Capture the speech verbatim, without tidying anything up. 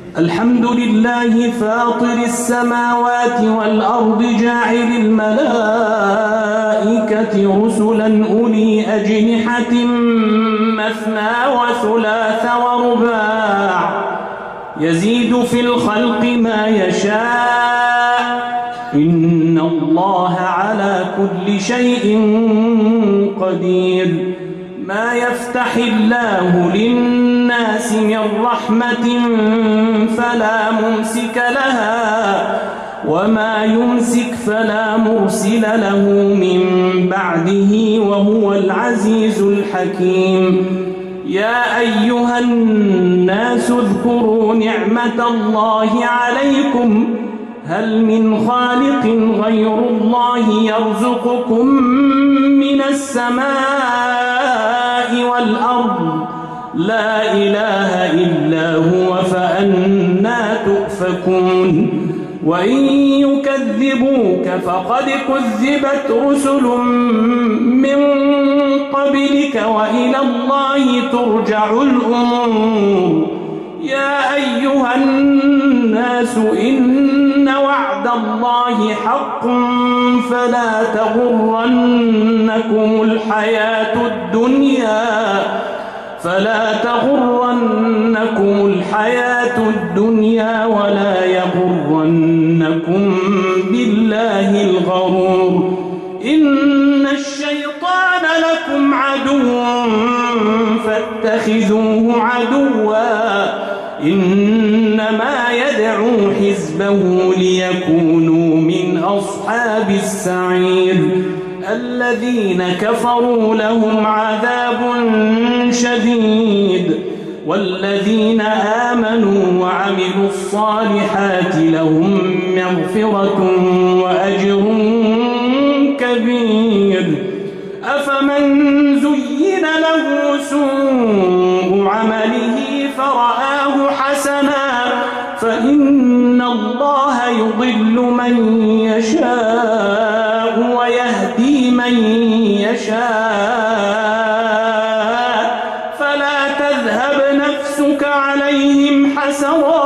الحمد لله فاطر السماوات والأرض جاعل الملائكة رسلا أولي أجنحة مثنى وثلاث ورباع يزيد في الخلق ما يشاء إن الله على كل شيء قدير. ما يفتح الله للناس من رحمة فلا ممسك لها وما يمسك فلا مرسل له من بعده وهو العزيز الحكيم. يا أيها الناس اذكروا نعمة الله عليكم هل من خالق غير الله يرزقكم من السماء والأرض لا إله إلا هو فأنى تؤفكون. وإن يكذبوك فقد كذبت رسل من قبلك وإلى الله ترجع الأمور. يا أيها الناس إن وعد الله حق فلا تغرنكم الحياة الدنيا فلا تغرنكم الحياة الدنيا ولا يغرنكم بالله الغرور. إن الشيطان لكم عدو فاتخذوه عدوا إنما يدعو حزبه ليكونوا من أصحاب السعير. الذين كفروا لهم عذاب شديد والذين آمنوا وعملوا الصالحات لهم مغفرة وأجر كبير. أفمن زين له سوء عمله فرآه حسنا فإن الله يضل من يشاء ويهدي من يشاء فلا تذهب نفسك عليهم حسرات